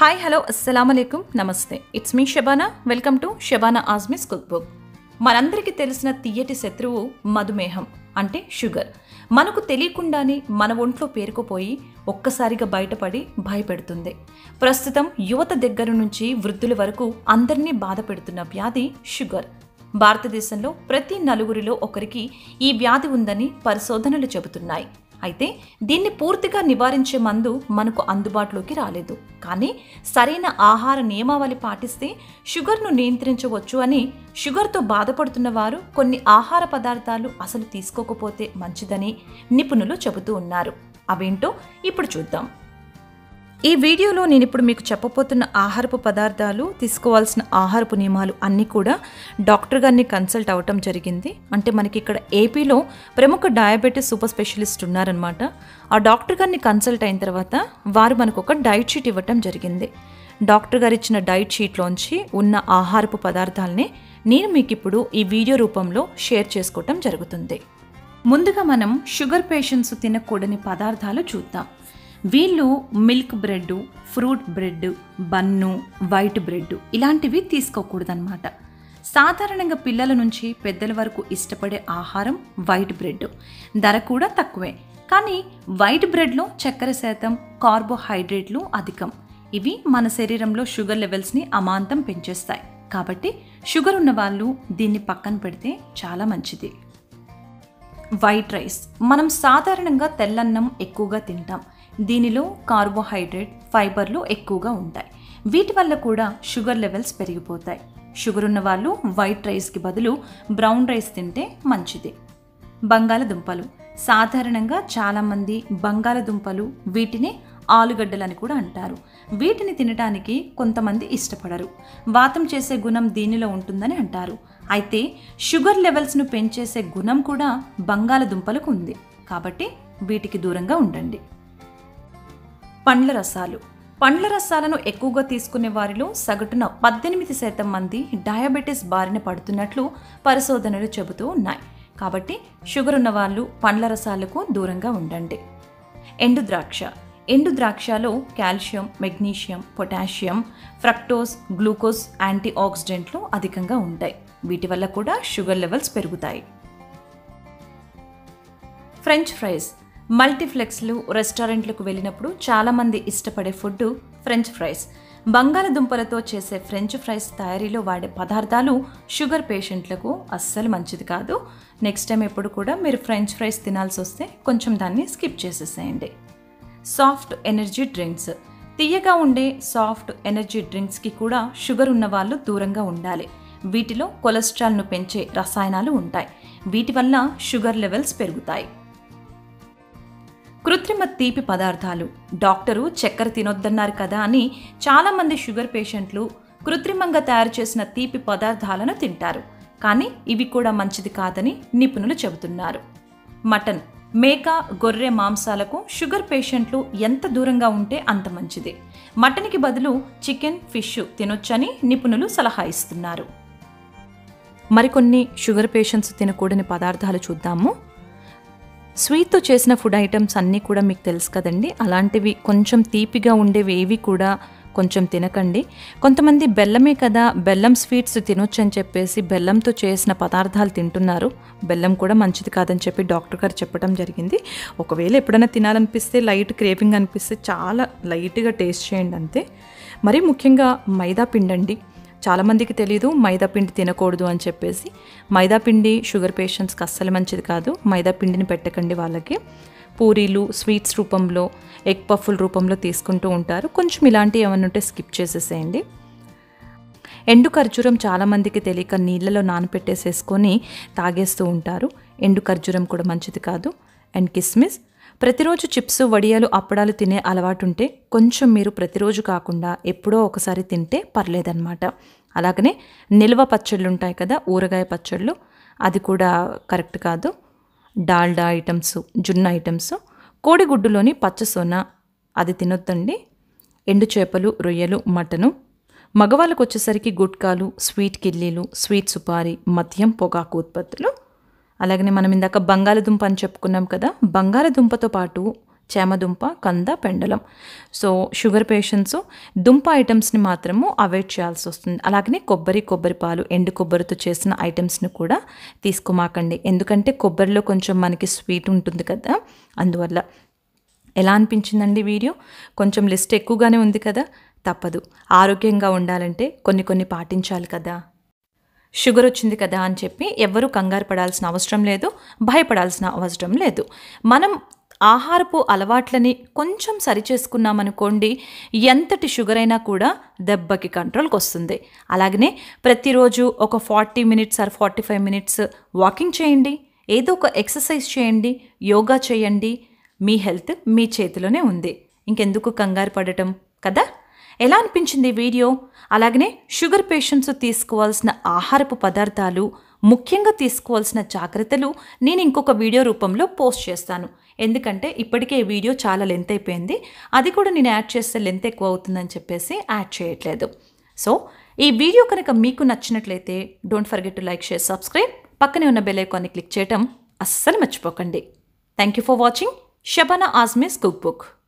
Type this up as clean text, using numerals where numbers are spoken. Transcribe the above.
Hi hello అస్సలాముఅలైకుం నమస్తే it's me Shabana welcome to Shabana Azmi's cook book. మనందరికీ తెలిసిన తీయటి శత్రువు మధుమేహం అంటే షుగర్. మనకు తెలియకుండానే మన ఒంట్లో పేరుకుపోయి ఒక్కసారిగా బయటపడి భయపెడుతుంది. ప్రస్తుతం యువత దగ్గర నుంచి వృద్ధుల వరకు అందరినీ బాధ పెడుతున్న వ్యాధి షుగర్. భారతదేశంలో ప్రతి నలుగురిలో ఒకరికి ఈ వ్యాధి ఉందని పరిశోధనలు చెబుతున్నాయి. అయితే దీన్ని పూర్తిగా నివారించే మందు మనకు అందుబాటులోకి రాలేదు. కానీ సరైన ఆహార నియమావళి పాటిస్తే షుగర్ను నియంత్రించవచ్చు అని షుగర్తో బాధపడుతున్న వారు కొన్ని ఆహార పదార్థాలు అసలు తీసుకోకపోతే మంచిదని నిపుణులు చెబుతూ ఉన్నారు. అవేంటో ఇప్పుడు చూద్దాం. ఈ వీడియోలో నేను ఇప్పుడు మీకు చెప్పబోతున్న ఆహారపు పదార్థాలు, తీసుకోవాల్సిన ఆహారపు నియమాలు అన్నీ కూడా డాక్టర్ గారిని కన్సల్ట్ అవ్వటం జరిగింది. అంటే మనకి ఇక్కడ ఏపీలో ప్రముఖ డయాబెటీస్ సూపర్ స్పెషలిస్ట్ ఉన్నారనమాట. ఆ డాక్టర్ గారిని కన్సల్ట్ అయిన తర్వాత వారు మనకు ఒక డైట్ షీట్ ఇవ్వటం జరిగింది. డాక్టర్ గారు ఇచ్చిన డైట్ షీట్లోంచి ఉన్న ఆహారపు పదార్థాలని నేను మీకు ఇప్పుడు ఈ వీడియో రూపంలో షేర్ చేసుకోవటం జరుగుతుంది. ముందుగా మనం షుగర్ పేషెంట్స్ తినకూడని పదార్థాలు చూద్దాం. వీళ్ళు milk bread, fruit bread, bun, white bread ఇలాంటివి తీసుకోకూడదన్నమాట. సాధారణంగా పిల్లల నుంచి పెద్దల వరకు ఇష్టపడే ఆహారం వైట్ బ్రెడ్. ధర కూడా తక్కువే. కానీ వైట్ బ్రెడ్లో చక్కెర శాతం, కార్బోహైడ్రేట్లు అధికం. ఇవి మన శరీరంలో షుగర్ లెవెల్స్ని అమాంతం పెంచేస్తాయి. కాబట్టి షుగర్ ఉన్న వాళ్ళు దీన్ని పక్కన పెడితే చాలా మంచిది. White rice. మనం సాధారణంగా తెల్లన్నం ఎక్కువగా తింటాం. దీనిలో కార్బోహైడ్రేట్, ఫైబర్లు ఎక్కువగా ఉంటాయి. వీటి వల్ల కూడా షుగర్ లెవెల్స్ పెరిగిపోతాయి. షుగర్ ఉన్న వాళ్ళు వైట్ రైస్కి బదులు బ్రౌన్ రైస్ తింటే మంచిది. బంగాళదుంపలు. సాధారణంగా చాలామంది బంగాళదుంపలు, వీటిని ఆలుగడ్డలని కూడా అంటారు. వీటిని తినడానికి కొంతమంది ఇష్టపడరు. వాతం చేసే గుణం దీనిలో ఉంటుందని అంటారు. అయితే షుగర్ లెవెల్స్ను పెంచేసే గుణం కూడా బంగాళదుంపలకు ఉంది. కాబట్టి వీటికి దూరంగా ఉండండి. పండ్ల రసాలు. పండ్ల రసాలను ఎక్కువగా తీసుకునే వారిలో సగటున 18% మంది డయాబెటీస్ బారిన పడుతున్నట్లు పరిశోధనలు చెబుతూ ఉన్నాయి. కాబట్టి షుగర్ ఉన్న వాళ్ళు పండ్ల రసాలకు దూరంగా ఉండండి. ఎండు ద్రాక్ష. ఎండు ద్రాక్షలో calcium, magnesium, potassium, fructose, glucose, anti ఆక్సిడెంట్లు అధికంగా ఉంటాయి. వీటి వల్ల కూడా షుగర్ లెవెల్స్ పెరుగుతాయి. French fries. మల్టీప్లెక్స్లు, రెస్టారెంట్లకు వెళ్ళినప్పుడు చాలామంది ఇష్టపడే ఫుడ్ ఫ్రెంచ్ ఫ్రైస్. బంగాళదుంపలతో చేసే ఫ్రెంచ్ ఫ్రైస్ తయారీలో వాడే పదార్థాలు షుగర్ పేషెంట్లకు అస్సలు మంచిది కాదు. నెక్స్ట్ టైం ఎప్పుడు కూడా మీరు ఫ్రెంచ్ ఫ్రైస్ తినాల్సి వస్తే కొంచెం దాన్ని స్కిప్ చేసేసేయండి. Soft energy drinks. తీయగా ఉండే సాఫ్ట్ ఎనర్జీ డ్రింక్స్కి కూడా షుగర్ ఉన్న వాళ్ళు దూరంగా ఉండాలి. వీటిలో కొలెస్ట్రాల్ను పెంచే రసాయనాలు ఉంటాయి. వీటి వల్ల షుగర్ లెవెల్స్ పెరుగుతాయి. కృత్రిమ తీపి పదార్థాలు. డాక్టరు చక్కెర తినొద్దన్నారు కదా అని చాలామంది షుగర్ పేషెంట్లు కృత్రిమంగా తయారు చేసిన తీపి పదార్థాలను తింటారు. కానీ ఇవి కూడా మంచిది కాదని నిపుణులు చెబుతున్నారు. మటన్, మేక, గొర్రె మాంసాలకు షుగర్ పేషెంట్లు ఎంత దూరంగా ఉంటే అంత మంచిది. మటన్కి బదులు చికెన్, ఫిష్ తినొచ్చని నిపుణులు సలహా ఇస్తున్నారు. మరికొన్ని షుగర్ పేషెంట్స్ తినకూడని పదార్థాలు చూద్దాము. స్వీట్తో చేసిన ఫుడ్ ఐటమ్స్ అన్నీ కూడా మీకు తెలుసు కదండి. అలాంటివి కొంచెం తీపిగా ఉండేవి ఏవి కూడా కొంచెం తినకండి. కొంతమంది బెల్లమే కదా, బెల్లం స్వీట్స్ తినొచ్చు అని చెప్పేసి బెల్లంతో చేసిన పదార్థాలు తింటున్నారు. బెల్లం కూడా మంచిది కాదని చెప్పి డాక్టర్ గారు చెప్పడం జరిగింది. ఒకవేళ ఎప్పుడైనా తినాలనిపిస్తే, లైట్ క్రేవింగ్ అనిపిస్తే చాలా లైట్గా టేస్ట్ చేయండి అంతే. మరీ ముఖ్యంగా మైదా పిండి అండి. చాలామందికి తెలీదు మైదా పిండి తినకూడదు అని చెప్పేసి. మైదా పిండి షుగర్ పేషెంట్స్కి అస్సలు మంచిది కాదు. మైదా పిండిని పెట్టకండి వాళ్ళకి. పూరీలు, స్వీట్స్ రూపంలో, ఎగ్ పఫ్ఫుల రూపంలో తీసుకుంటూ ఉంటారు. కొంచెం ఇలాంటివి ఏమైనా ఉంటే స్కిప్ చేసేసేయండి. ఎండు ఖర్జూరం చాలామందికి తెలియక నీళ్ళలో నానపెట్టేసేసుకొని తాగేస్తూ ఉంటారు. ఎండు ఖర్జూరం కూడా మంచిది కాదు. అండ్ కిస్మిస్. ప్రతిరోజు చిప్స్, వడియాలు, అప్పడాలు తినే అలవాటు ఉంటే కొంచెం మీరు ప్రతిరోజు కాకుండా ఎప్పుడో ఒకసారి తింటే పర్లేదన్నమాట. అలాగనే నిల్వ పచ్చళ్ళు ఉంటాయి కదా, ఊరగాయ పచ్చళ్ళు, అది కూడా కరెక్ట్ కాదు. డాల్డా ఐటమ్స్, జున్న ఐటమ్స్, కోడిగుడ్డులోని పచ్చసొన అది తినొద్దండి. ఎండు చేపలు, రొయ్యలు, మటను. మగవాళ్ళకు వచ్చేసరికి గుట్కాలు, స్వీట్ కిల్లీలు, స్వీట్ సుపారీ, మద్యం, పొగాకు ఉత్పత్తులు. అలాగనే మనం ఇందాక బంగాళదుంప అని చెప్పుకున్నాం కదా, బంగాళదుంపతో పాటు చామదుంప, కంద, పెండలం. సో షుగర్ పేషెంట్స్ దుంప ఐటమ్స్ని మాత్రము అవాయిడ్ చేయాల్సి వస్తుంది. అలాగనే కొబ్బరి పాలు, ఎండు కొబ్బరితో చేసిన ఐటమ్స్ని కూడా తీసుకోమాకండి. ఎందుకంటే కొబ్బరిలో కొంచెం మనకి స్వీట్ ఉంటుంది కదా, అందువల్ల. ఎలా అనిపించిందండి వీడియో? కొంచెం లిస్ట్ ఎక్కువగానే ఉంది కదా, తప్పదు. ఆరోగ్యంగా ఉండాలంటే కొన్ని పాటించాలి కదా. షుగర్ వచ్చింది కదా అని చెప్పి ఎవ్వరూ కంగారు పడాల్సిన అవసరం లేదు, భయపడాల్సిన అవసరం లేదు. మనం ఆహారపు అలవాట్లని కొంచెం సరిచేసుకున్నామనుకోండి, ఎంతటి షుగర్ అయినా కూడా దెబ్బకి కంట్రోల్కి వస్తుంది. అలాగనే ప్రతిరోజు ఒక 40 మినిట్స్ ఆర్ 45 మినిట్స్ వాకింగ్ చేయండి, ఏదో ఒక ఎక్సర్సైజ్ చేయండి, యోగా చేయండి. మీ హెల్త్ మీ చేతిలోనే ఉంది, ఇంకెందుకు కంగారు పడటం కదా. ఎలా అనిపించింది వీడియో? అలాగనే షుగర్ పేషెంట్స్ తీసుకోవాల్సిన ఆహారపు పదార్థాలు, ముఖ్యంగా తీసుకోవాల్సిన జాగ్రత్తలు నేను ఇంకొక వీడియో రూపంలో పోస్ట్ చేస్తాను. ఎందుకంటే ఇప్పటికే ఈ వీడియో చాలా లెంత్ అయిపోయింది, అది కూడా నేను యాడ్ చేస్తే లెంత్ ఎక్కువ అవుతుందని చెప్పేసి యాడ్ చేయట్లేదు. సో ఈ వీడియో కనుక మీకు నచ్చినట్లయితే don't forget to like, share, subscribe. పక్కనే ఉన్న బెల్ ఐకాన్ని క్లిక్ చేయడం అస్సలు మర్చిపోకండి. Thank you for watching Shabana Azmi's cook book.